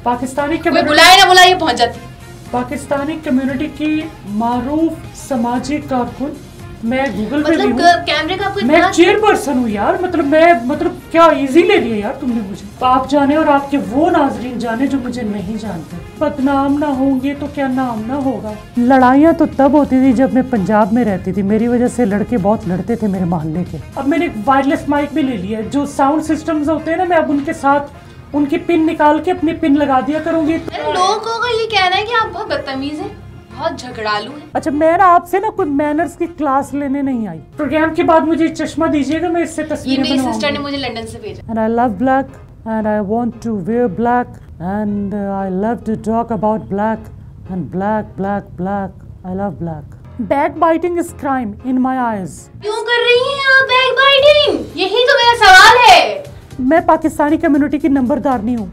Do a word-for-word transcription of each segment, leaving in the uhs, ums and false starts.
पाकिस्तानी कोई बुलाए ना बुलाए पहुंच जाती। पाकिस्तानी कम्युनिटी की मारूफ समाजी कारकुन, मैं गूगल पे भी मतलब कैमरे का आपको मैं चेयरपर्सन हूँ यार। मतलब मैं मतलब क्या इजी ले लिया यार तुमने मुझे। आप जाने और आपके वो नाजरीन जाने जो मुझे नहीं जानते। बदनाम ना होंगे तो क्या नाम ना होगा। लड़ाइयाँ तो तब होती थी जब मैं पंजाब में रहती थी, मेरी वजह से लड़के बहुत लड़ते थे मेरे मोहल्ले के। अब मैंने एक वायरलेस माइक भी ले लिया है, जो साउंड सिस्टम्स होते हैं ना, मैं अब उनके साथ उनकी पिन निकाल के अपनी पिन लगा दिया करूंगी। लोगों का ये कहना है कि आप बहुत बदतमीज हैं, बहुत झगड़ालू है। अच्छा, मैं ना आपसे ना कोई मैनर्स की क्लास लेने नहीं आई। प्रोग्राम के बाद मुझे चश्मा दीजिएगा, मैं इससे तस्वीरें बनवाऊंगी। ये मेरी सिस्टर ने मुझे लंदन से भेजा। And I love black and I want to wear black and uh, I love to talk about black and black black black. I love black. Backbiting is crime in my eyes. क्यों कर रही हैं आप backbiting? यही तो मेरा सवाल है। मैं पाकिस्तानी कम्युनिटी की नंबरदार नहीं हूँ।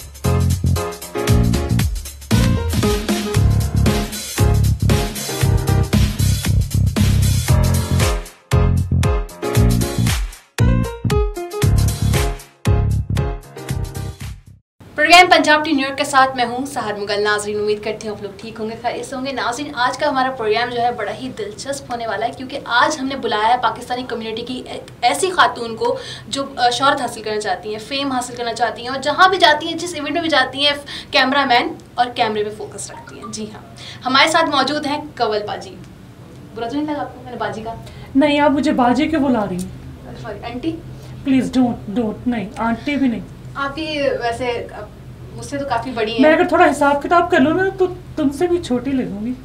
प्रोग्राम पंजाब टू न्यूयॉर्क के साथ मैं हूं सहर मुगल। नाज़रीन, उम्मीद करती हूँ आप लोग ठीक होंगे, खैरियत से होंगे। नाज़रीन, आज का हमारा प्रोग्राम जो है बड़ा ही दिलचस्प होने वाला है, क्योंकि आज हमने बुलाया है पाकिस्तानी कम्युनिटी की एक ऐसी खातून को जो शोहरत हासिल करना चाहती हैं, फेम हासिल करना चाहती हैं, और जहाँ भी जाती हैं, जिस इवेंट में भी जाती हैं, कैमरा मैन और कैमरे पर फोकस रखती हैं। जी हाँ, हमारे साथ मौजूद हैं कंवल बाजी। बुरा तो नहीं लगा आपको मैंने बाजी का? नहीं, आप मुझे बाजी क्यों बुला रही हैं? Sorry aunty. Please don't don't नहीं, आंटी भी नहीं। आपकी वैसे मुझसे तो काफी बड़ी है। मैं अगर थोड़ा हिसाब किताब कर लूँ ना तो तुमसे भी छोटी लगूंगी।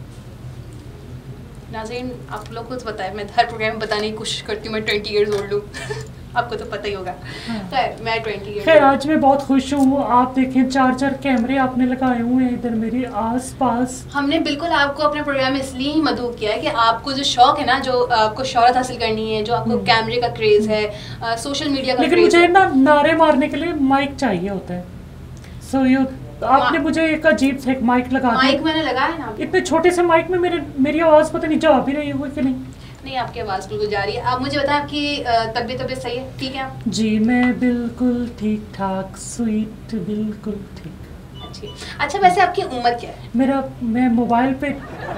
नाज़रीन, आप लोग को तो पता है, मैं हर प्रोग्राम में बताने की कोशिश करती हूँ मैं ट्वेंटी इयर्स ओल्ड हूँ। आपको तो पता ही होगा। खैर, मैं ट्वेंटी इयर्स खैर, आज मैं बहुत खुश हूँ। आप देखें, चार चार कैमरे आपने लगाए हुए हैं इधर मेरे आस पास। हमने बिल्कुल आपको अपने प्रोग्राम में इसलिए ही मदऊ किया है कि आपको जो शौक है ना, जो आपको शोहरत हासिल करनी है, जो आपको कैमरे का क्रेज है, सोशल मीडिया का, लेकिन मुझे ना नारे मारने के लिए माइक चाहिए होता है। सो यू आपने मुझे एक अजीब से एक माइक लगा दिया। माइक मैंने लगाया ना। इतने छोटे से माइक में मेरे मेरी आवाज पता नहीं जा भी रही है कि नहीं। नहीं, आपकी आवाज़ बिल्कुल जा रही है। आप मुझे बताएं, आपकी तबीयत तबीयत सही है? ठीक है आप? जी, मैं बिल्कुल ठीक ठाक, स्वीट, बिल्कुल ठीक। अच्छी। अच्छा, वैसे आपकी उम्र क्या है? मेरा मैं मोबाइल पे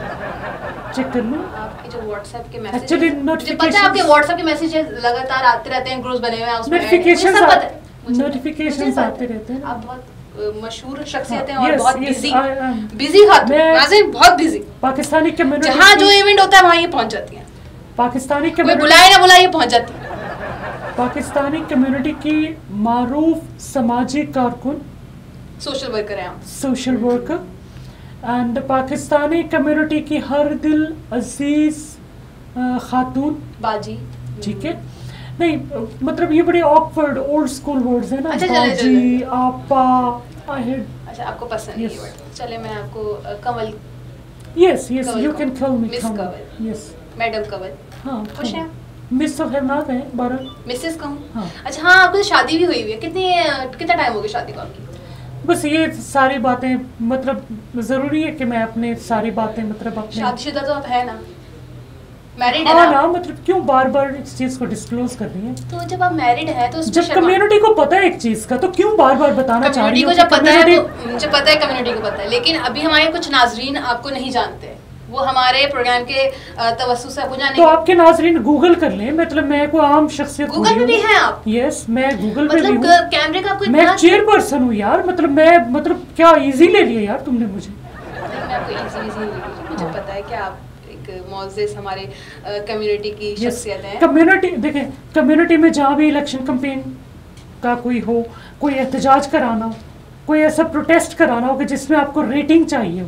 चेक कर लूँ। आपके जो व्हाट्सएप के मैसेज, एक्चुअली नोटिफिकेशन, पता है आपके व्हाट्सएप के मैसेज लगातार आते रहते हैं, ग्रुप्स बने हुए हैं, उसमें नोटिफिकेशंस नोटिफिकेशंस आते रहते हैं। आप बहुत मशहूर शख्सियत हैं हाँ, और yes, बहुत yes, बिजी I, बिजी खातून, नाज़रीन बहुत बिजी। पाकिस्तानी कम्युनिटी जहाँ जो इवेंट होता है वहाँ ये पहुँच जाती हैं। पाकिस्तानी कोई बुलाए ना बुलाए पहुँच जाती हैं। पाकिस्तानी कम्युनिटी की मारूफ समाजी कारकुन, सोशल वर्कर हैं आप। Social worker and Pakistani community की हर दिल अजीज खातून बाजी। ठीक है। नहीं, मतलब ये बड़े ऑकवर्ड ओल्ड स्कूल वर्ड्स हैं ना। अच्छा, बाजी, आपा, आई हेड। अच्छा, आपको पसंद नहीं है वर्ड। चले, मैं आपको Kanwal. Yes yes, you can call me miss Kanwal. Yes, madam Kanwal. हाँ, खुश हैं? मिस तो खैर ना कहें, बारह मिसेस कहूँ? हाँ। अच्छा, हाँ, आपको शादी भी हुई हुई है। कितनी कितना टाइम हो गया शादी को आपकी? बस ये सारी बातें, मतलब जरूरी है कि मैं अपने सारी बातें मतलब अपने शादीशुदा तो आप है ना? मैरिड है हाँ ना? ना, मतलब क्यों बार बार इस चीज को डिस्क्लोज कर रही है? तो जब आप मैरिड है तो जब कम्युनिटी को पता है एक चीज का, तो क्यों बार बार बताना चाह रही हो? जब पता है, मुझे पता है कम्युनिटी को पता है, लेकिन अभी हमारे कुछ नाजरीन आपको नहीं जानते, वो हमारे प्रोग्राम के तवज्जो से आपको जाने। तो आपके नाजरीन गूगल कर लें, मतलब मैं कोई आम शख्सियत गूगल पे भी हैं आप? यस, मैं गूगल पे मतलब भी हूँ। कैमरे का आपको मैं चेयरपर्सन हूँ यार। मतलब मैं मतलब क्या इजी ले लिया यार तुमने मुझे। मैं आपको इजी इजी मुझे पता है कि आप एक मौजूद हमारे कम्युनिटी की शख्सियत हैं। कम्युनिटी देखें, कम्युनिटी में जहाँ भी इलेक्शन कैंपेन का कोई हो, कोई एहतजाज कराना हो, कोई ऐसा प्रोटेस्ट कराना हो कि जिसमें आपको रेटिंग चाहिए हो,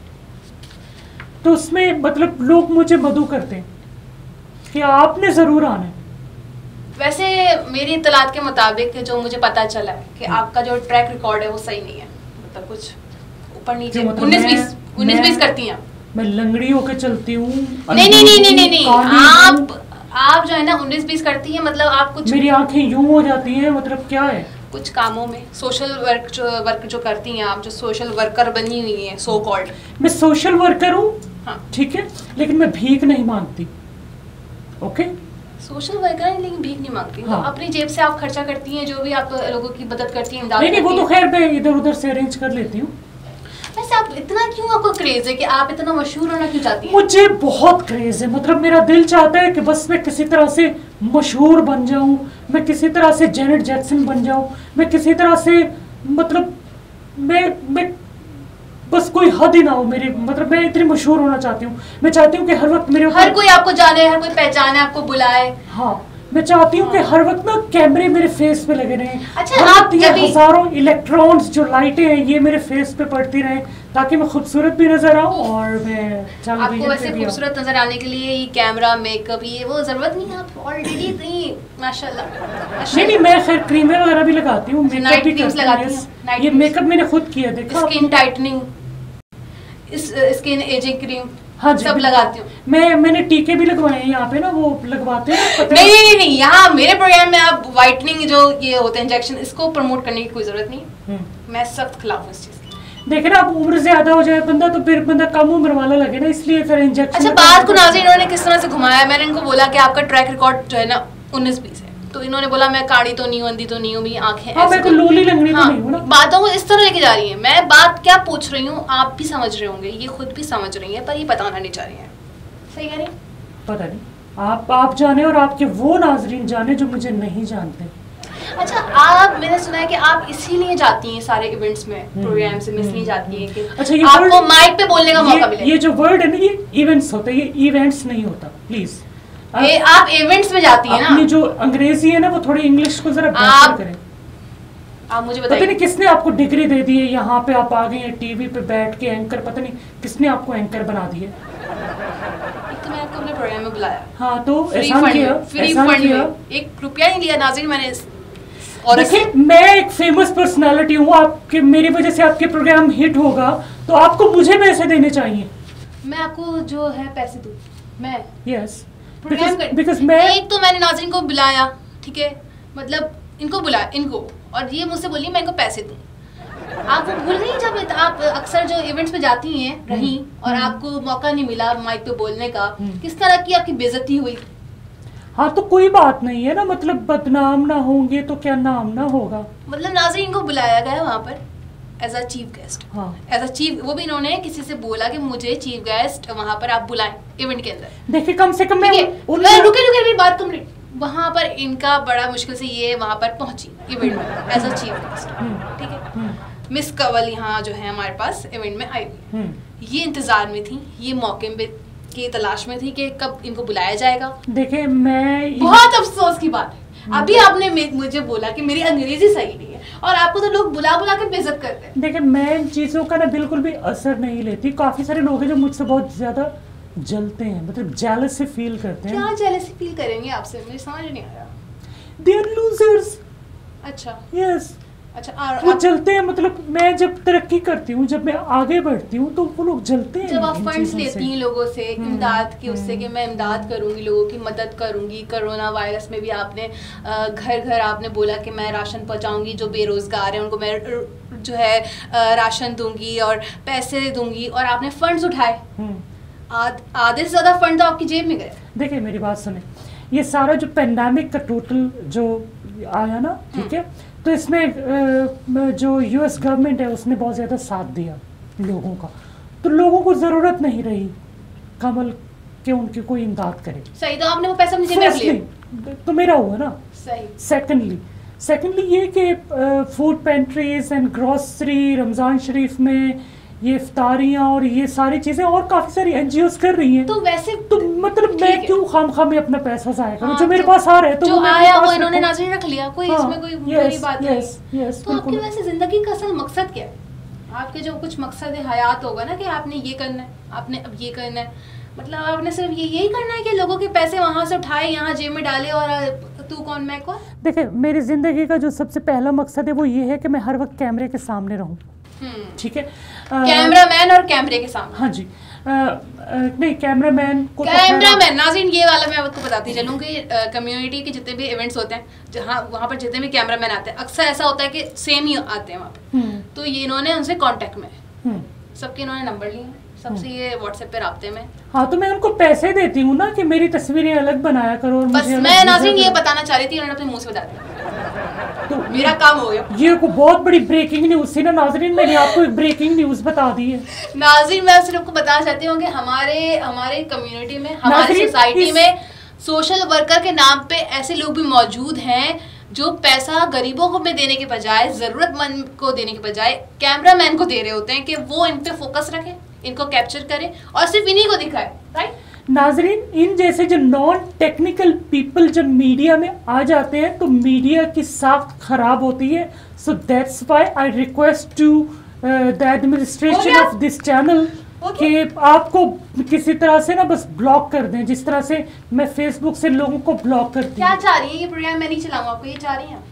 तो उसमें मतलब लोग मुझे मदऊ करते हैं कि आपने जरूर आना है। वैसे मेरी इत्तलात के मुताबिक जो मुझे पता चला है कि आपका जो ट्रैक रिकॉर्ड है वो सही नहीं है, मतलब कुछ ऊपर नीचे उन्नीस बीस उन्नीस बीस करती हैं। मैं लंगड़ी होके चलती हूँ। नहीं नहीं नहीं नहीं नहीं आप आप जो है ना उन्नीस बीस करती हैं, मतलब आप कुछ, मेरी आंखें यूं हो जाती हैं, मतलब क्या है, कुछ कामों में सोशल वर्क जो वर्क जो करती हैं आप, जो सोशल वर्कर बनी हुई हैं सो कॉल्ड। मैं सोशल वर्कर हूँ, हाँ ठीक है, लेकिन मैं भीख नहीं मांगती। ओके, सोशल वर्कर है लेकिन भीख नहीं मांगती। हाँ। तो अपनी जेब से आप खर्चा करती हैं, जो भी आप लोगों की मदद करती हैं, इमदाद नहीं नहीं वो करती तो हैं। खैर मैं इधर उधर से अरेंज कर लेती हूँ। वैसे आप इतना क्यों, आपको क्रेज है कि आप इतना मशहूर होना क्यों चाहती हैं? मुझे बहुत क्रेज है, मतलब मेरा दिल चाहता है कि बस मैं किसी तरह से मशहूर बन जाऊं, मैं किसी तरह से जेनेट जैक्सन बन जाऊं, मैं किसी तरह से मतलब मैं मैं बस कोई हद ही ना हो मेरी, मतलब मैं इतनी मशहूर होना चाहती हूँ। मैं चाहती हूँ कि हर वक्त मेरे हर कोई आपको जाने, हर कोई पहचाने, आपको बुलाए। हाँ मैं चाहती हूँ कि हर वक्त ना कैमरे मेरे फेस पे लगे रहें। अच्छा, हर आप वक्त ये जब भी- हजारों इलेक्ट्रॉन्स जो लाइटें हैं ये मेरे फेस पे पड़ती रहें, ताकि मैं खूबसूरत भी नजर आऊँ और मैं आपको वैसे खूबसूरत नजर आने के लिए ये कैमरा, मेकअप, ये वो जरूरत नहीं है, आप ऑलरेडी इतनी माशाल्लाह। नहीं नहीं मैं खैर क्रीमें वगैरह भी लगाती हूँ, अच्छा, मेकअप night भी creams करती लगाती हूँ। हैं, yes। night ये creams। मेकअप मैंने खुद किया, देखा स्किन टाइटनिंग, इस स्किन एजिंग क्रीम, हाँ जी, सब लगाती हूँ। मैं मैंने टीके भी लगवाए हैं यहाँ पे ना, वो लगवाते हैं पता नहीं है? नहीं नहीं, यहाँ मेरे प्रोग्राम में आप व्हाइटनिंग जो ये होते हैं इंजेक्शन, इसको प्रमोट करने की कोई जरूरत नहीं। हम्म। मैं सख्त खिलाफ हूँ इस चीज की। देखे ना, अब उम्र ज्यादा हो जाए बंदा तो फिर बंदा कम उम्र वाला लगे ना, इसलिए फिर इंजेक्शन। अच्छा, बात को नाज़रीन इन्होंने किस तरह से घुमाया। मैंने इनको बोला कि आपका ट्रैक रिकॉर्ड जो है ना उन्नीस बीस है, तो इन्होंने बोला मैं काड़ी तो नहीं हूँ, अंधी तो नहीं हूँ, मेरी आंखें हाँ, ऐसी मैं तो कोई लोली लंगड़ी तो हाँ, नहीं हूँ ना। बातों को इस तरह लेके जा रही है। मैं बात क्या पूछ रही हूँ आप भी समझ रहे होंगे, ये खुद भी समझ रही है, पर ये बताना नहीं चाह रही है। सही कह रही? पता नहीं, आप आप जाने और आपके वो नाजरीन जाने जो मुझे नहीं जानते। अच्छा, आप, मैंने सुना है कि आप इसीलिए जाती हैं सारे इवेंट्स में, प्रोग्राम से इसलिए जाती हैं कि अच्छा, ये आपको word- माइक पे बोलने का मौका मिले। ये, ये जो वर्ड है ना, ये इवेंट्स होता है, ये इवेंट्स नहीं होता। प्लीज ए, आप इवेंट्स में जाती हैं अपनी ना, जो अंग्रेजी है ना वो थोड़ी इंग्लिश को जरा आप- बेहतर करें। आप मुझे पता नहीं बताइए। किसने आपको डिग्री दे दी है, यहाँ पे आप आ गए हैं टीवी पे बैठ के एंकर, पता नहीं किसने आपको एंकर बना दिया। एक तो मैंने आपको अपने प्रोग्राम में बुलाया, हाँ तो फ्री एहसान फंड किया, में, फ्री एहसान फंड किया। में एक रुपया नहीं लिया नाज़रीन मैंने इस- और देखिए मैं एक फेमस पर्सनालिटी हूँ, आपके मेरी वजह से आपके प्रोग्राम हिट होगा तो आपको मुझे पैसे देने चाहिए। मैं आपको जो है पैसे दूँ, मैं यस प्रोग्राम कर, बिकॉज मैं एक तो मैंने नाज़रीन को बुलाया, ठीक है, मतलब इनको बुलाया इनको, और ये मुझसे बोली मैं इनको पैसे दूँ। आप वो भूल गई जब इत- आप अक्सर जो इवेंट्स में जाती हैं रही और आपको मौका नहीं मिला माइक पे बोलने का, किस तरह की आपकी बेइज्जती हुई। हाँ तो कोई बात नहीं है ना, मतलब बदनाम ना होंगे तो क्या नाम ना होगा। मतलब नाज़रीन को बुलाया गया वहाँ पर एज अ चीफ गेस्ट, हाँ एज अ चीफ, वो भी इन्होंने किसी से बोला कि मुझे चीफ गेस्ट वहाँ पर आप बुलाएं इवेंट के अंदर। देखिए कम से कम मैं ठीक है, उन- मैं- रुके रुके मेरी बात कंप्लीट। वहाँ पर इनका बड़ा मुश्किल से ये वहाँ पर पहुंची इवेंट में एज अ चीफ गेस्ट, हम्म, ठीक है। हम्म, मिस कंवल यहाँ जो है हमारे पास इवेंट में आई हुई, हम्म। ये इंतजार में थी, ये मौके में की तलाश में थी कि कब इनको बुलाया जाएगा। देखिए मैं बहुत अफसोस की बात है, अभी आपने मे- मुझे बोला कि मेरी अंग्रेजी सही नहीं है और आपको तो लोग बुला बुला के बेइज्जत करते हैं। देखिए मैं इन चीज़ों का ना बिल्कुल भी असर नहीं लेती। काफ़ी सारे लोग हैं जो मुझसे बहुत ज़्यादा जलते हैं, मतलब जेलस से फील करते हैं। क्या जेलसी फील करेंगे आपसे, मुझे समझ नहीं आ रहा। They are losers. अच्छा यस, अच्छा, और वो आप- जलते हैं। मतलब मैं जब तरक्की करती हूँ, जब मैं आगे बढ़ती हूँ तो वो लोग जलते हैं जब आप इन फंड्स चीज़ों से। लेती हैं लोगों से हम्म, इमदाद की, उससे हम्म, कि मैं इमदाद करूंगी, लोगों की मदद करूंगी, कोरोना वायरस में भी आपने अ, घर घर आपने बोला कि मैं राशन पहुंचाऊंगी, जो बेरोजगार हैं उनको मैं र- जो है अ, राशन दूंगी और पैसे दूंगी, और आपने फंड्स उठाए, हम्म। आध, आधे से ज्यादा फंड तो आपकी जेब में गए। देखिए मेरी बात सुने, ये सारा जो पेंडेमिक का टोटल जो आया ना, ठीक है, तो इसमें अ, जो यूएस गवर्नमेंट है उसने बहुत ज़्यादा साथ दिया लोगों का, तो लोगों को ज़रूरत नहीं रही कमल के उनकी कोई इमदाद करे। सही, तो आपने वो पैसा अपनी जेब में रख लिया। Firstly, तो मेरा हुआ ना। सही, सेकेंडली सेकेंडली ये कि food pantries and grocery Ramzan शरीफ में ये इफ्तारियाँ और ये सारी चीज़ें और काफ़ी सारी एनजीओज कर रही हैं। तो वैसे तो मतलब ठीक मैं है। क्यों खाम खाम में अपना पैसा जाया करूं? हाँ, जो मेरे तो- पास आ रहा है तो जो वो मैं अपने आया पास वो इन्होंने रखूं। नाज़रीन रख लिया, कोई हाँ, इसमें कोई yes, बड़ी बात नहीं। yes, yes, तो आपकी बिल्कुल। वैसे जिंदगी का असल मकसद क्या है? आपके जो कुछ मकसद हयात होगा ना कि आपने ये करना है, आपने अब ये करना है, मतलब आपने सिर्फ ये यही करना है कि लोगों के पैसे वहां से उठाए यहाँ जेब में डाले और तू कौन मैं कौन? देखिए मेरी ज़िंदगी का जो सबसे पहला मकसद है वो ये है कि मैं हर वक्त कैमरे के सामने रहूं, ठीक है। अ, कैमरामैन और कैमरे के सामने। हाँ जी, अ, अ, नहीं कैमरामैन को तो खैर- कैमरामैन नाज़रीन, ये वाला मैं आपको बताती चलूँ कि कम्युनिटी के जितने भी इवेंट्स होते हैं, जहाँ वहाँ पर जितने भी कैमरामैन आते हैं, अक्सर ऐसा होता है कि सेम ही आते हैं वहाँ पर। हम्म, तो ये इन्होंने उनसे कांटेक्ट में, हम्म, सबके इन्होंने नंबर लिए, सबसे ये व्हाट्सएप पे राब्ते में। हाँ तो मैं उनको पैसे देती हूँ ना कि मेरी तस्वीरें अलग बनाया करो और बस मुझे मैं नाज़रीन ये बताना चाह रही थी, उन्होंने अपने मुंह से बता दिया तो मेरा काम हो गया। ये को बहुत बड़ी ब्रेकिंग न्यूज थी ना नाज़रीन, मैंने आपको एक ब्रेकिंग न्यूज बता दी है। नाज़रीन मैं सिर्फ आपको बताना चाहती हूँ कि हमारे हमारे कम्युनिटी में, हमारी सोसाइटी में सोशल वर्कर के नाम पे ऐसे लोग भी मौजूद हैं जो पैसा गरीबों को में देने के बजाय, जरूरतमंद को देने के बजाय कैमरामैन को दे रहे होते हैं कि वो इन पे फोकस रखे, इनको कैप्चर करे और सिर्फ इन्हीं को दिखाए। राइट नाजरीन, इन जैसे जो नॉन टेक्निकल पीपल जब मीडिया में आ जाते हैं तो मीडिया की साख खराब होती है। So that's why I request to the administration of this channel कि आपको किसी तरह से ना बस ब्लॉक कर दें, जिस तरह से मैं फेसबुक से लोगों को ब्लॉक करती हूँ। क्या चाह रही है ये प्रोग्राम? मैं नहीं चलाऊंगा, आपको ये चाह रही हैं?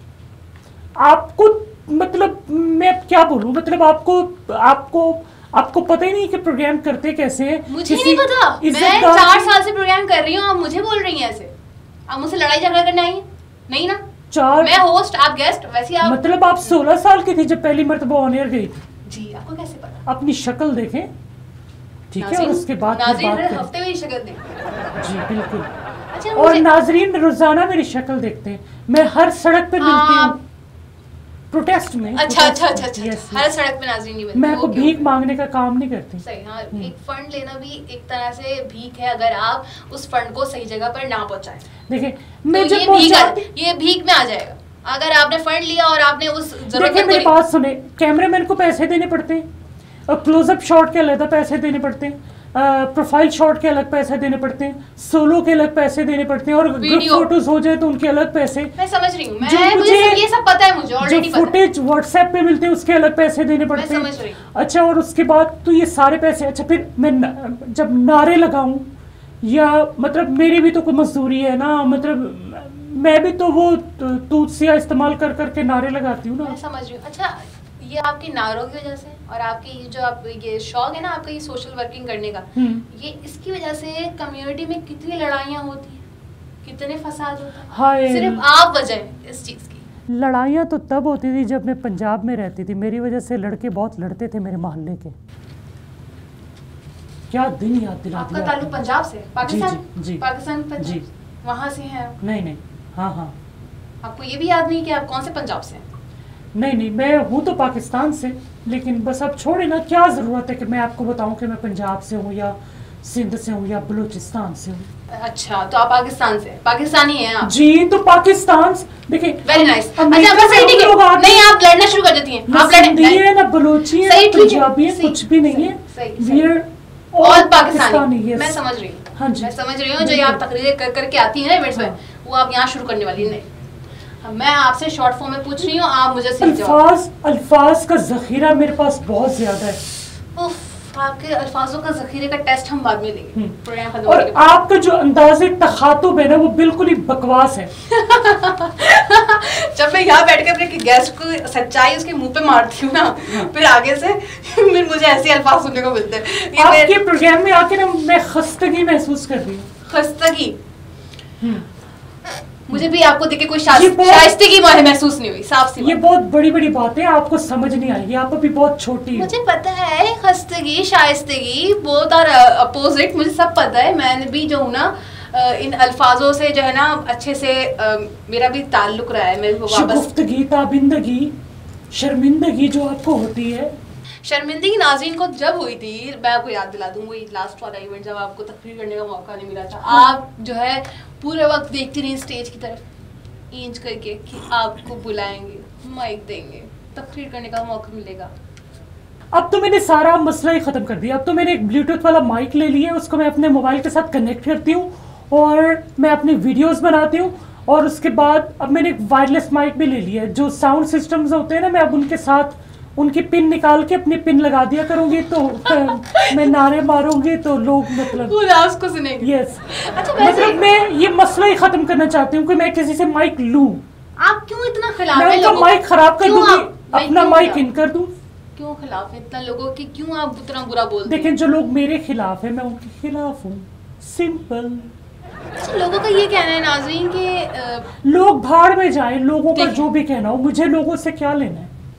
आपको मतलब मैं क्या बोलूँ, मतलब आपको आपको आपको पता ही नहीं कि प्रोग्राम करते कैसे हैं। मुझे नहीं पता, मैं चार साल से प्रोग्राम कर रही हूँ, आप मुझे बोल रही हैं ऐसे? आप मुझसे लड़ाई झगड़ा करने आई हैं? नहीं ना, चार मैं होस्ट, आप गेस्ट। वैसे आप मतलब आप सोलह साल की थी जब पहली मरतबा ऑन एयर गई थी? जी, आपको कैसे पता? अपनी शक्ल देखें, ठीक है, और उसके बाद नाज़रीन हफ्ते में शक्ल दें। जी बिल्कुल। अच्छा, और नाज़रीन रोजाना मेरी शक्ल देखते हैं, मैं हर सड़क पे मिलती हूँ प्रोटेस्ट में। अच्छा अच्छा अच्छा अच्छा हर सड़क पे नाज़रीन नहीं मिलती। मैं आपको भीख मांगने का काम नहीं करती। सही, हाँ, एक फंड लेना भी एक तरह से भीख है अगर आप उस फंड को सही जगह पर ना पहुंचाएं। देखिए मैं तो जब ये भीख ये भीख में आ जाएगा अगर आपने फंड लिया और आपने उस देखिए मेरी बात सुने, कैमरामैन को पैसे देने पड़ते हैं और क्लोजअप शॉट के अलग पैसे देने पड़ते हैं, प्रोफाइल शॉट के अलग पैसे देने पड़ते हैं, सोलो के अलग पैसे देने पड़ते हैं, और ग्रुप फोटोज हो जाए तो उनके अलग पैसे। मैं समझ रही हूँ, मैं मुझे ये सब पता है, मुझे ऑलरेडी पता है। फुटेज व्हाट्सएप पे मिलते हैं उसके अलग पैसे देने पड़ते हैं। मैं समझ रही हूँ। अच्छा, और उसके बाद तो ये सारे पैसे, अच्छा फिर मैं जब नारे लगाऊं या मतलब मेरी भी तो कोई मजदूरी है ना, मतलब मैं भी तो वो तूतिया इस्तेमाल कर करके नारे लगाती हूँ ना। मैं समझ रही हूँ। अच्छा, ये आपकी नारों की वजह से और आपकी जो आप ये शौक है ना आपका ये सोशल वर्किंग करने का, ये इसकी वजह से कम्युनिटी में कितनी लड़ाइयाँ होती हैं, कितने फसाद होते हैं, सिर्फ आप वजह इस चीज़ की। लड़ाइयाँ तो तब होती थी जब मैं पंजाब में रहती थी, मेरी वजह से लड़के बहुत लड़ते थे मेरे मोहल्ले के। क्या दिन याद दिला दिया। आपका ताल्लुक पंजाब से? पाकिस्तान? जी, जी, पाकिस्तान जी, वहाँ से हैं? नहीं नहीं, हाँ हाँ। आपको ये भी याद नहीं कि आप कौन से पंजाब से हैं? नहीं नहीं, मैं हूँ तो पाकिस्तान से, लेकिन बस अब छोड़े ना, क्या ज़रूरत है कि मैं आपको बताऊं कि मैं पंजाब से हूँ या सिंध से हूँ या बलूचिस्तान से हूँ। अच्छा, तो आप पाकिस्तान से, पाकिस्तानी हैं आप? जी, तो पाकिस्तान देखिए। Very nice. अच्छा बस सही, ठीक है, नहीं आप लड़ना शुरू कर देती हैं, आप लड़े। ना बलूची है, पंजाबी है, कुछ भी नहीं है, वी आर ऑल पाकिस्तानी। मैं समझ रही हूँ, हाँ जी, मैं समझ रही हूँ। जो आप तकरीरें कर करके आती है ना इवेंट्स में, वो आप यहाँ शुरू करने वाली नहीं। मैं आपसे शॉर्ट फॉर्म में पूछ रही हूँ, आप मुझे अल्फाज अल्फाज का जखीरा मेरे पास बहुत ज्यादा है। उफ, आपके अल्फाजों का जखीरे का टेस्ट हम बाद में लेंगे प्रोग्राम खत्म और आपका जो अंदाज़े तखातुब है ना वो बिल्कुल ही बकवास है। जब मैं यहाँ बैठ के अपने गेस्ट को सच्चाई उसके मुंह पे मारती हूँ ना, फिर आगे से फिर मुझे ऐसे अल्फाज सुनने को मिलते हैं। आपके प्रोग्राम में आके ना मैं खस्तगी महसूस कर रही हूँ। खस्तगी? मुझे भी आपको देख के कोई शाइस्तेगी महसूस नहीं हुई, साफ सी। ये बहुत बड़ी बड़ी बातें आपको समझ नहीं आएगी, आप अभी बहुत छोटी। मुझे पता है खस्तगी शाइस्तेगी बोथ आर अपोजिट, मुझे सब पता है। मैंने भी जो हूँ ना इन अल्फाजों से जो है ना अच्छे से आ, मेरा भी ताल्लुक रहा है। मेरे को शगुफ्तगी, ताबिंदगी, शर्मिंदगी जो आपको होती है। शर्मिंदगी नाज़रीन को जब हुई थी, मैं आपको याद दिला दूँ, वही लास्ट वाला इवेंट जब आपको तकरीर करने का मौका नहीं मिला था। आप जो है पूरे वक्त देखती रही स्टेज की तरफ, इंच करके कि आपको बुलाएंगे, माइक देंगे, तकरीर करने का मौका मिलेगा। अब तो मैंने सारा मसला ही ख़त्म कर दिया। अब तो मैंने एक ब्लूटूथ वाला माइक ले लिया, उसको मैं अपने मोबाइल के साथ कनेक्ट करती हूँ और मैं अपनी वीडियोस बनाती हूँ। और उसके बाद अब मैंने एक वायरलेस माइक भी ले लिया है। जो साउंड सिस्टम्स होते हैं ना, मैं अब उनके साथ उनकी पिन निकाल के अपनी पिन लगा दिया करूंगी, तो मैं नारे मारूंगी तो लोग मतलब उसको सुनेंगे। यस, अच्छा मतलब मैं ये मसला ही खत्म करना चाहती हूँ कि मैं किसी से माइक लूं। आप क्यों इतना खिलाफ हैं? मैं उनका माइक खराब कर दूंगी, अपना माइक इन कर दूं। क्यों खिलाफ है इतना लोगों की? क्यों आप इतना बुरा बोलते हैं? देखिए, जो लोग मेरे खिलाफ है मैं उनके खिलाफ हूँ, सिंपल। अच्छा, लोगों का ये कहना है नाज़रीन कि लोग भाड़ में जाए, लोगों का जो भी कहना हो, मुझे लोगों से क्या लेना है।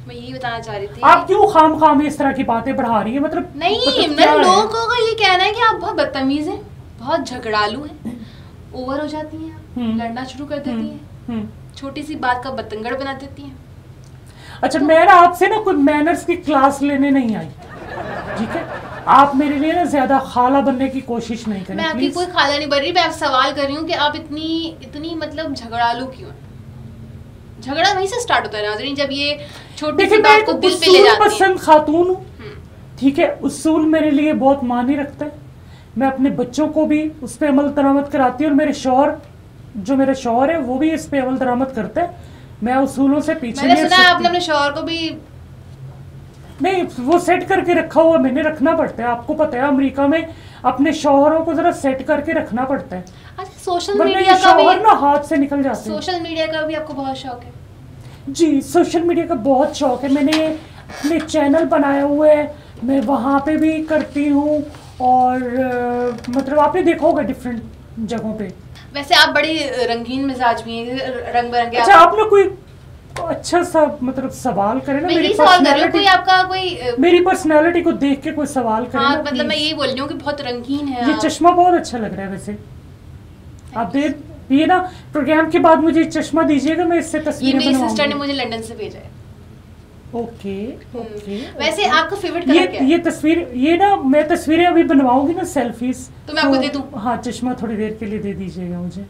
मैं यही बताना चाह रही थी। आप क्यों खाम खाम इस तरह की बातें बढ़ा रही है? मतलब नहीं, मतलब मेरे लोगों का ये कहना है कि आप बहुत बदतमीज हैं, बहुत झगड़ालू हैं, ओवर हो जाती हैं, आप लड़ना शुरू कर देती हैं, छोटी सी बात का बतंगड़ बना देती हैं। अच्छा, तो, मैं ना आपसे ना कोई मैनर्स की क्लास लेने नहीं आई, ठीक है? आप मेरे लिए ना ज्यादा खाला बनने की कोशिश नहीं करें। मैं आपकी कोई खाला नहीं बन रही, मैं आप सवाल कर रही हूँ कि आप इतनी इतनी मतलब झगड़ालू क्यों हैं? झगड़ा वहीं से स्टार्ट होता है नाज़रीन, जब ये छोटी सी बात को दिल पे ले जाती है। पसंद खातून हूँ, ठीक है? उसूल मेरे लिए बहुत मायने रखता है। मैं अपने बच्चों को भी उस पर अमल दरामद कराती हूँ, और मेरे शौहर, जो मेरे शौहर है, वो भी इस पे अमल दरामद करते हैं। मैं उसूलों से पीछे मैंने सुना है आपने अपने शौहर को भी नहीं, वो सेट करके रखा हुआ, मैंने रखना पड़ता है। आपको पता है अमेरिका में अपने शौहरों को जरा सेट करके रखना पड़ता है। अच्छा, सोशल मीडिया का भी ना हाथ से निकल जाते हैं। सोशल मीडिया का भी आपको बहुत शौक है? जी, सोशल मीडिया का बहुत शौक है। मैंने अपने चैनल बनाए हुए हैं, मैं वहाँ पे भी करती हूँ, और आ, मतलब आपने देखा होगा डिफरेंट जगहों पे। वैसे आप बड़ी रंगीन मिजाज भी हैं, रंग बिरंगे। अच्छा, आपने कोई अच्छा सा मतलब सवाल करे ना, मेरी पर्सनालिटी, कोई आपका कोई मेरी पर्सनालिटी को देख के कोई सवाल करे। हाँ, मतलब मैं यही बोल रही हूँ कि बहुत रंगीन है। ये चश्मा बहुत अच्छा लग रहा है वैसे। आप दे ये ना प्रोग्राम के बाद मुझे चश्मा दीजिएगा, मैं इससे तस्वीरें बनवाऊंगी। मेरी सिस्टर ने मुझे लंदन से भेजा है। Okay okay. वैसे आपका फेवरेट कलर क्या है? ये तस्वीर, ये ना मैं तस्वीरें अभी बनवाऊंगी ना, सेल्फीज, तो मैं आपको दे दूं? हाँ, चश्मा थोड़ी देर के लिए दे दीजिएगा मुझे।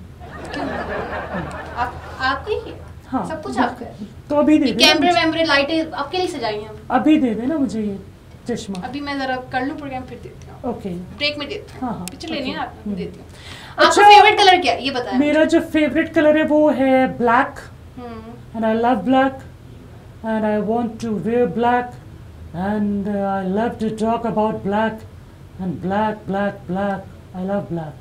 आप आपको ही? हाँ, सब कुछ आपका है। तो अभी दे दे। कैमरे वैमरे लाइटें आपके लिए सजाई हैं? अभी दे देना मुझे ये चश्मा। अभी मैं जरा कर लूं प्रोग्राम, फिर देती हूँ। ओके, ब्रेक में देती हूँ। हाँ हाँ, पिक्चर लेनी है आप, देती हूँ। अच्छा, आपका फेवरेट कलर क्या है ये बताएं? मेरा जो फेवरेट कलर है वो है black, and I love black, and I want to wear black, and I love to talk about black, and black black black, I love black.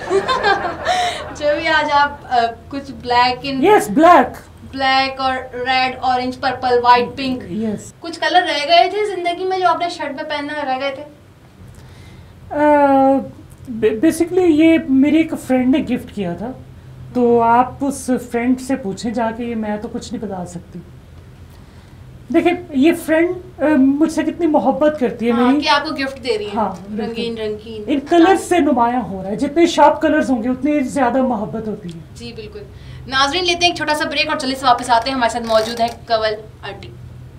जो भी आज आप uh, कुछ black in yes, black black और red, orange, purple, white, pink, yes, कुछ colour रह गए थे जिंदगी में जो आपने शर्ट पे पहनना रह गए थे? बेसिकली uh, ये मेरी एक फ्रेंड ने गिफ्ट किया था, तो आप उस फ्रेंड से पूछें जाके, ये मैं तो कुछ नहीं बता सकती। देखिए, ये फ्रेंड uh, मुझसे कितनी मोहब्बत करती है, हाँ, मेरी, कि आपको गिफ्ट दे रही है। हाँ, रंगीन रंगीन इन कलर्स से नुमायां हो रहा है। जितने शार्प कलर्स होंगे उतनी ज्यादा मोहब्बत होती है। जी बिल्कुल। नाजरीन, लेते हैं एक छोटा सा ब्रेक और जल्दी से वापस आते हैं। हमारे साथ मौजूद है कंवल आंटी।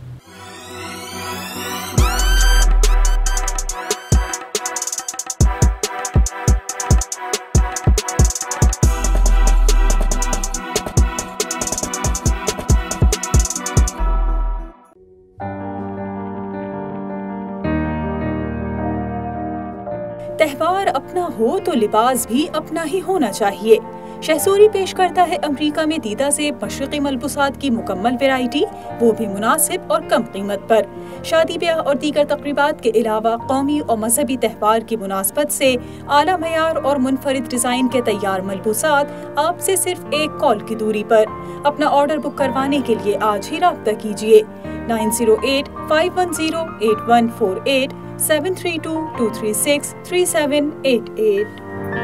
त्योहार अपना हो तो लिबास भी अपना ही होना चाहिए। शहसूरी पेश करता है अमेरिका में दीदा से मशरक़ी मलबूसात की मुकम्मल वैरायटी, वो भी मुनासिब और कम कीमत पर। शादी ब्याह और दीगर तकरीबात के अलावा कौमी और मजहबी त्यौहार की मुनासबत से आला मयार और मुनफरिद डिज़ाइन के तैयार मलबूसात आपसे सिर्फ एक कॉल की दूरी पर। अपना ऑर्डर बुक करवाने के लिए आज ही राब्ता कीजिए nine zero eight five one zero eight one four eight seven three two two three six three seven eight eight.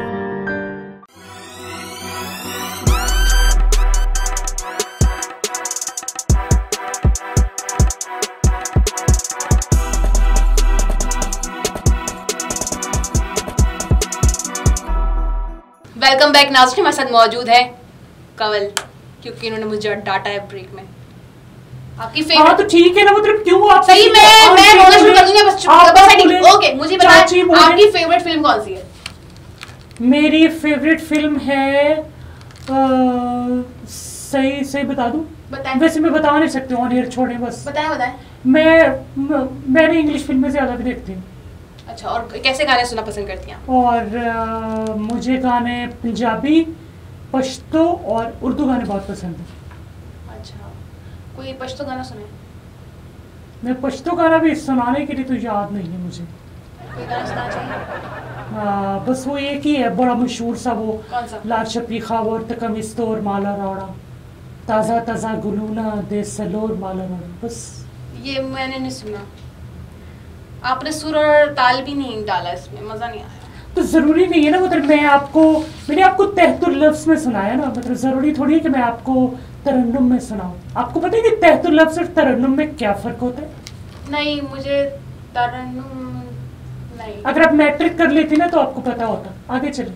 Welcome back नाज़रीन, हमारे साथ मौजूद है कंवल, क्योंकि इन्होंने मुझे डांटा है ब्रेक में। आपकी फेवरेट? हाँ, तो ठीक है ना, मतलब क्यों आप सही मैं मैं बोलना शुरू कर दूंगी, बस बस ओके। मुझे बताइए आपकी फेवरेट फिल्म कौन सी है? मेरी फेवरेट फिल्म है आ, सही सही बता दूं? बताएं। वैसे मैं बता नहीं सकती हूँ, ऑन एयर छोड़ें बस। बताएं बताएं। मैं मैंने इंग्लिश फिल्में ज्यादा भी देखती हूँ। अच्छा, और कैसे गाने सुनना पसंद करती हैं? और आ, मुझे गाने पंजाबी, पश्तो और उर्दू गाने बहुत पसंद है। अच्छा, कोई पश्तो गाना सुने? मैं पश्तो गाना भी सुनाने के लिए तो याद नहीं है मुझे। कोई गाना सुनाना चाहिए? आ, बस वो एक ही है बड़ा मशहूर सा, वो कौन सा? लाल शपी खावर तकमिस्तो और माला रौड़ा, ताज़ा ताज़ा गुलूना दे सलोर माला रौड़ा। बस ये मैंने नहीं सुना। आपने सुर और ताल भी नहीं डाला इसमें, मजा नहीं आया। तो जरूरी नहीं है ना, मतलब मैं आपको मैंने आपको तहतुर लफ्ज में सुनाया ना, मतलब जरूरी थोड़ी है कि मैं आपको तरन्नुम में सुनाओ। आपको पता है कि तहतुल लफ्ज़ और तरन्नुम में क्या फ़र्क होता है? नहीं, मुझे तरन्नुम नहीं। अगर आप मैट्रिक कर लेती ना तो आपको पता होता। आगे चलिए।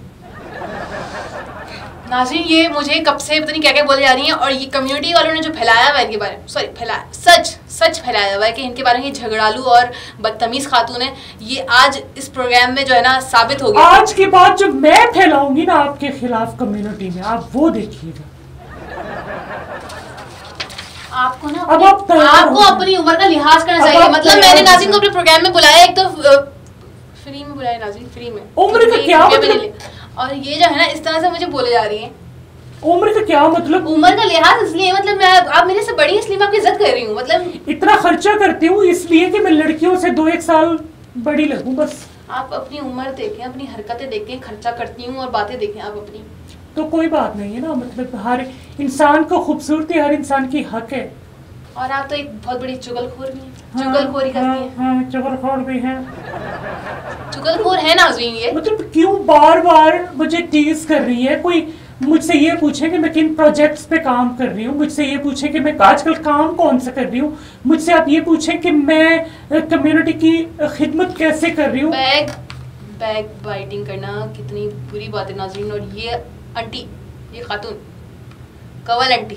नाज़रीन, ये मुझे कब से पता नहीं क्या क्या बोले जा रही हैं, और ये कम्युनिटी वालों ने जो फैलाया हुआ है इनके बारे में, सॉरी फैलाया सच सच फैलाया हुआ है कि इनके बारे में ये झगड़ालू और बदतमीज खातून है, ये आज इस प्रोग्राम में जो है ना साबित हो गया। आज के बाद जो मैं फैलाऊंगी ना आपके खिलाफ कम्युनिटी में, आप वो देखिएगा। आपको ना अब अपनी, आप आपको अपनी उम्र का लिहाज करना चाहिए। मतलब मैंने नाज़रीन को अपने प्रोग्राम में बुलाया, एक तो फ्री में बुलाया नाज़रीन, फ्री में, उम्र का क्या मतलब? और ये जो है ना इस तरह से मुझे बोले जा रही हैं। उम्र का क्या मतलब? उम्र का लिहाज इसलिए, मतलब मैं आप मेरे से बड़ी इसलिए मैं आपकी इज्जत कर रही हूँ। मतलब इतना खर्चा करती हूँ इसलिए कि मैं लड़कियों से दो एक साल बड़ी लगूं बस। आप अपनी उम्र देखें, अपनी हरकतें देखें, खर्चा करती हूँ और बातें देखें आप अपनी। तो कोई बात नहीं है ना, मतलब हर इंसान को खूबसूरती हर इंसान की हक है। और आप तो एक बहुत बड़ी चुगलखोर भी हैं, चुगलखोरी करती हैं। हाँ, चुगलखोर भी हैं। चुगलखोर है नाज़रीन ये। मतलब क्यों बार बार मुझे टीज कर रही है? कोई मुझसे ये पूछे कि मैं किन प्रोजेक्ट्स पे काम कर रही हूँ, मुझसे ये पूछे कि मैं आजकल काम कौन सा कर रही हूँ, मुझसे आप ये पूछें कि मैं कम्युनिटी की खिदमत कैसे कर रही हूँ। बैग बैग बाइटिंग करना कितनी बुरी बात है नाज़रीन। और ये आंटी, ये खातून Kawal aunty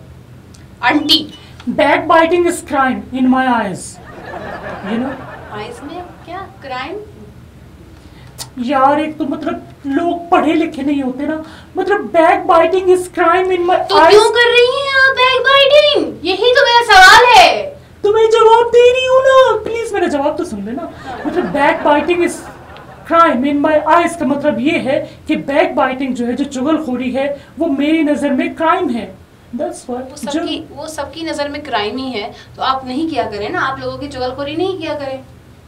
aunty back biting is crime in my eyes, you know. Eyes में क्या क्राइम? यार एक तो मतलब लोग पढ़े लिखे नहीं होते ना, मतलब back biting is crime in my तो क्यों कर रही हैं आप बैक बाइटिंग? यही तो मेरा सवाल है। तो मैं जवाब दे रही हूँ ना, प्लीज मेरा जवाब तो सुन लेना। मतलब back biting is crime in my eyes का मतलब ये है कि बैक बाइटिंग जो है, जो चुगलखोरी है, वो मेरी नजर में क्राइम है। That's what, वो सबकी वो सबकी नजर में क्राइम ही है, तो आप नहीं किया करें ना, आप लोगों की चुगलखोरी नहीं किया करें।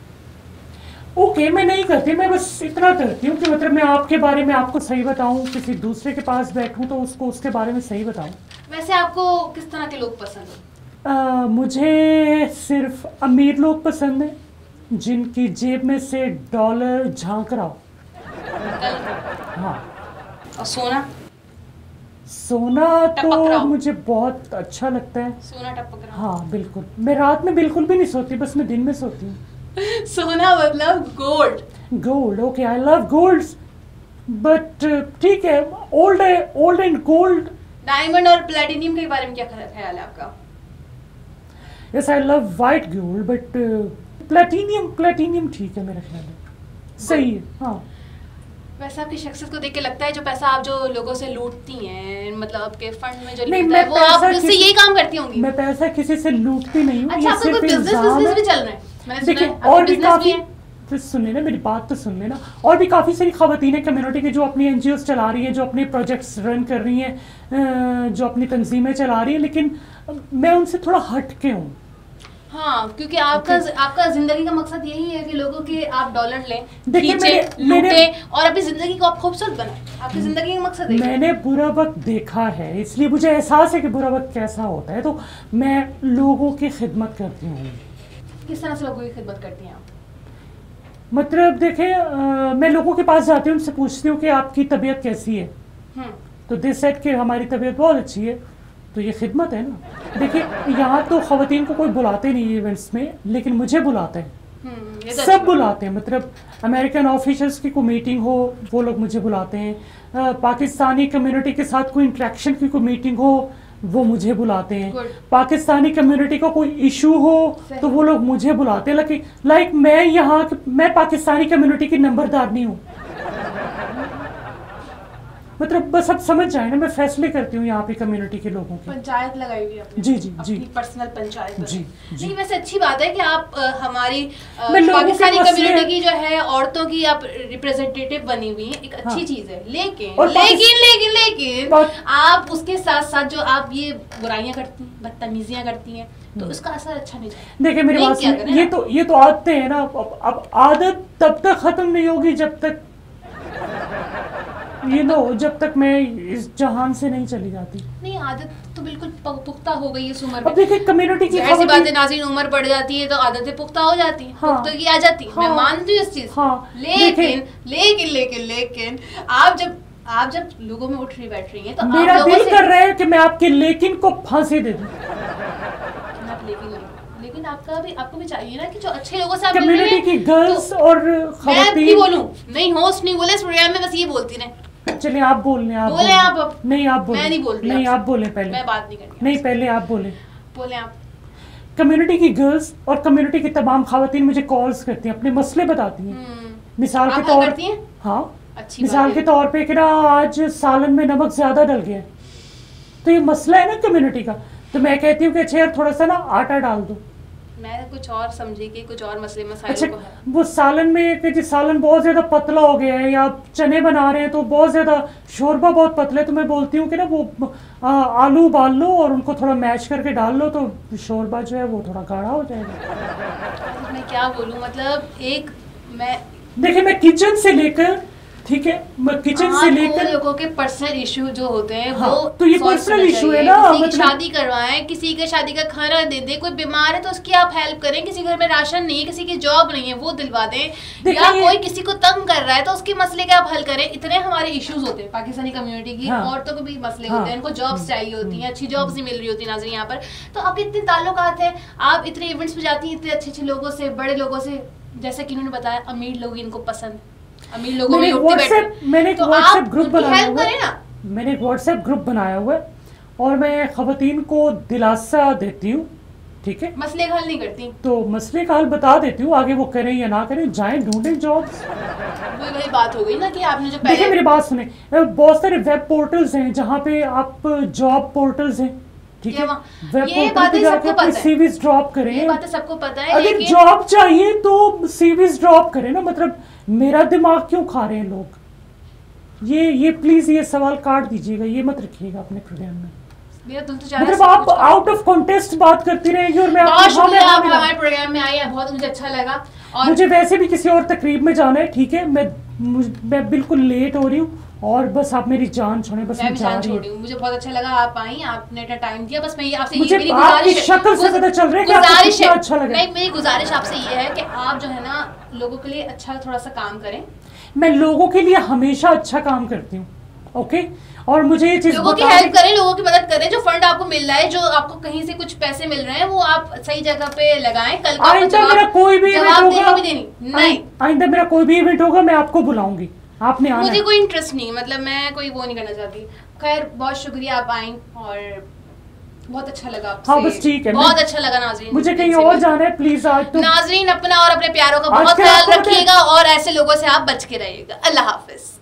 ओके okay, मैं नहीं करती, मैं बस इतना करती हूँ कि मतलब मैं आपके बारे में आपको सही बताऊँ, किसी दूसरे के पास बैठूँ तो उसको उसके बारे में सही बताऊँ। वैसे आपको किस तरह के लोग पसंद हैं? मुझे सिर्फ अमीर लोग पसंद हैं जिनकी जेब में से डॉलर झांक रहा हो। हाँ। और सोना सोना तो मुझे बहुत अच्छा लगता है। सोना टपक रहा। हाँ बिल्कुल, मैं रात में बिल्कुल भी नहीं सोती, बस मैं दिन में सोती हूँ। सोना मतलब gold. Gold, okay, I love gold, but ठीक है, ओल्ड है, ओल्ड एंड गोल्ड। डायमंड और प्लेटिनियम के बारे में क्या ख्याल है आपका? Yes, I love white gold, but platinum platinum ठीक है मेरे ख्याल में, सही है। हाँ। वैसे आपकी शख्सियत को देख के लगता है जो पैसा आप जो लोगों से लूटती हैं, मतलब आपके फंड में जो नहीं, निकलता है वो आप उससे यही काम करती होंगी। मैं पैसा किसी से लूटती नहीं हूँ। अच्छा, आपका कोई बिजनेस बिजनेस भी चल रहा है मैंने सुना है। और भी काफी, तो सुन लेना मेरी बात तो सुन लेना, और भी काफ़ी सारी ख़वातीन है कम्युनिटी की जो अपनी एनजीओस चला रही है, जो अपने प्रोजेक्ट्स रन कर रही हैं, जो अपनी तंजीमें चला रही है, लेकिन मैं उनसे थोड़ा हट के हूँ। हाँ, क्योंकि आपका okay. आपका जिंदगी का मकसद यही है कि लोगों के आप डॉलर लें, खींचे, लूटे और अपनी जिंदगी को आप खूबसूरत बनाएं। आपकी जिंदगी का मकसद है। मैंने बुरा वक्त देखा है, इसलिए मुझे एहसास है कि बुरा वक्त कैसा होता है, तो मैं लोगों की खिदमत करती हूँ। किस तरह से लोगों की खिदमत करती हैं आप? मतलब देखें, मैं लोगों के पास जाती हूँ, उनसे पूछती हूँ कि आपकी तबीयत कैसी है, तो दे सेड कि हमारी तबीयत बहुत अच्छी है, तो ये खिदमत है ना। देखिए, यहाँ तो ख़वातीन को कोई बुलाते नहीं इवेंट्स में, लेकिन मुझे बुलाते हैं, तो सब बुलाते हैं। मतलब अमेरिकन ऑफिसर्स की कोई मीटिंग हो वो लोग मुझे बुलाते हैं, पाकिस्तानी कम्युनिटी के साथ कोई इंट्रैक्शन की कोई मीटिंग हो वो मुझे बुलाते हैं, पाकिस्तानी कम्युनिटी का कोई इशू हो तो वो लोग मुझे बुलाते हैं। लाइक लाइक मैं यहाँ मैं पाकिस्तानी कम्युनिटी की नंबरदार नहीं हूँ। मतलब बस आप समझ जाए ना, मैं फैसले करती हूँ यहाँ पे कम्युनिटी के लोगों की। पंचायत लगाई हुई है जी जी जी, पर्सनल पंचायत। जी जी। नहीं, वैसे अच्छी बात है कि आप आ, हमारी आ, पाकिस्तानी कम्युनिटी की जो है औरतों की आप रिप्रेजेंटेटिव बनी हुई है, एक अच्छी हाँ। चीज है। लेकिन लेकिन लेकिन लेकिन आप उसके साथ साथ जो आप ये बुराइयां करती हैं, बदतमीजियां करती हैं, तो उसका असर अच्छा नहीं जाता। देखिए मेरी बात सुनिए, ये तो ये तो आदतें हैं ना। अब आदत तब तक खत्म नहीं होगी जब तक ये नो जब तक मैं इस जहान से नहीं चली जाती। नहीं, आदत तो बिल्कुल पुख्ता हो गई इस उम्र में। अब देखिए कम्युनिटी की ऐसी बातें नाज़रीन, उम्र बढ़ जाती है तो आदतें पुख्ता हो जाती हैं, हाँ, पुख्तगी आ जाती है। हाँ, मैं मानती हूँ इस चीज। हाँ, लेकिन लेकिन लेकिन लेकिन आप जब आप जब लोगों में उठ रही बैठ रही हैं तो मेरा आप लोगों दिल से कर रहा है कि मैं आपके लेकिन को फांसी दे दूं। आप लेकिन लेकिन आपका भी आपको भी चाहिए ना कि जो अच्छे लोगों से आप मिल रहे कम्युनिटी हैं की गर्ल्स तो और मैं भी खवातीन। बोलूं नहीं, होस्ट नहीं बोले इस प्रोग्राम में, बस ये बोलती रहे। चलिए आप बोल लें, आप बोले बोलें। आप अब। नहीं आप बोले, मैं नहीं बोल रही नहीं आपसे। आप बोले पहले, मैं बात नहीं करनी नहीं आपसे। पहले आप बोले। बोले आप। कम्युनिटी की गर्ल्स और कम्युनिटी की तमाम खवातीन मुझे कॉल्स करती हैं, अपने मसले बताती हैं। हम्म, मिसाल के आप तौर करती हैं? हाँ, अच्छी मिसाल बात के है। तौर पे कि ना आज सालन में नमक ज्यादा डल गया है, तो ये मसला है ना कम्युनिटी का, तो मैं कहती हूँ कि अच्छा यार थोड़ा सा ना आटा डाल दो। मैं कुछ और समझी कि कुछ और मसले मसाइल अच्छा को है। वो सालन में कि जी सालन बहुत ज्यादा पतला हो गया है, या चने बना रहे हैं तो बहुत ज्यादा शोरबा बहुत पतला है, तो मैं बोलती हूँ कि ना वो आ, आलू उबाल लो और उनको थोड़ा मैश करके डाल लो तो शोरबा जो है वो थोड़ा गाढ़ा हो जाएगा। मैं क्या बोलूं, मतलब एक मैं देखिए मैं किचन से लेकर, ठीक है, मैं किचन से आप लेकर वो लोगों के पर्सनल इशू जो होते हैं हाँ, वो तो ये solve personal करना issue चाहिए। है ना, किसी की मतलब- शादी करवाएं, किसी के शादी का खाना दे दे, कोई बीमार है तो उसकी आप हेल्प करें, किसी घर में राशन नहीं है, किसी की जॉब नहीं है वो दिलवा दें, देखिए या ये- कोई किसी को तंग कर रहा है तो उसके मसले के आप हल करें। इतने हमारे इश्यूज होते हैं पाकिस्तानी कम्युनिटी की, हाँ। औरतों को भी मसले हाँ। होते हैं, इनको जॉब्स चाहिए होती हैं, अच्छी जॉब्स नहीं मिल रही होती नाज़रीन यहाँ पर, तो आपके इतने ताल्लुकात हैं, आप इतने इवेंट्स में जाती हैं इतने अच्छे अच्छे लोगों से, बड़े लोगों से, जैसे कि उन्होंने बताया अमीर लोग इनको पसंद, अमीर लोगों मैंने में एक उठते व्हाट्सएप बैठते, मैंने एक तो व्हाट्सएप आप ग्रुप उनकी बनाया हेल्प हुआ करें है, ना। मैंने एक व्हाट्सएप ग्रुप बनाया हुआ है और मैं खवातीन को दिलासा देती हूँ, ठीक है, मसले का हल नहीं करती, तो मसले का हल बता देती हूँ, आगे वो करें या ना करें, जाएं ढूंढें जॉब्स। वही वही बात हो गई ना कि आपने जो देखिए पहले मेरी बात सुने, बहुत सारे वेब पोर्टल्स हैं जहाँ पे आप जॉब पोर्टल्स हैं, ठीक ये है, वहाँ- वेब ये पोर्टल बातें पे जाके सबको अपनी पता है। सीवीज ड्रॉप ये करें। बातें सबको पता है, अगर लेकिन जॉब चाहिए तो सीवीज ड्रॉप करें ना, मतलब मेरा दिमाग क्यों खा रहे हैं लोग? ये ये प्लीज ये सवाल काट दीजिएगा, ये मत रखिएगा अपने प्रोग्राम में। मेरा दिल तो चाह रहा है मतलब सब आप कुछ आउट ऑफ कॉन्टेस्ट बात करती रहेंगी और मैं बहुत आपको हाँ में शुक्रिया हाँ आप मिला। हमारे प्रोग्राम में आए हैं, बहुत मुझे अच्छा लगा। और मुझे वैसे भी किसी और तकरीब में जाना है, ठीक है, मैं मुझ- मैं बिल्कुल लेट हो रही हूँ और बस आप मेरी जान छोड़ें, बस मैं मैं भी जा जान रही छोड़ हूँ। रही हूँ, मुझे बहुत अच्छा लगा आप आई, आपने इतना टाइम दिया। बस मैं ये आपसे मुझे ये मेरी आपकी गुजारिश है, शक्ल से गुज- पता चल रहा है कि आपको गुजारिश कितना है, अच्छा लगा। नहीं मेरी गुजारिश आपसे ये है कि आप जो है ना लोगों के लिए अच्छा थोड़ा सा काम करें, मैं लोगों के लिए हमेशा अच्छा काम करती हूँ, ओके, और मुझे ये चीज लोगों की बता हेल्प करें, लोगों की मदद करें। जो फंड आपको मिल रहा है, जो आपको कहीं से कुछ पैसे मिल रहे हैं, वो आप सही जगह पे लगाएं। कल को आपको आइंदा मेरा कोई भी इवेंट जवाबदेही होगा, भी देनी नहीं, आइंदा मेरा कोई भी इवेंट होगा मैं आपको बुलाऊंगी, आपने आना मुझे है। कोई इंटरेस्ट नहीं, मतलब मैं कोई वो नहीं करना चाहती। खैर बहुत शुक्रिया आप आई और बहुत अच्छा लगा आपसे। हाँ, बस ठीक है, बहुत मैं- अच्छा लगा नाज़रीन। मुझे कहीं इनसे और मिलकर। जाना है, प्लीज आज तो नाज़रीन अपना और अपने प्यारों का आज बहुत क्या ख्याल आपको पता है- रखिएगा और ऐसे लोगों से आप बच के रहिएगा। अल्लाह हाफिज।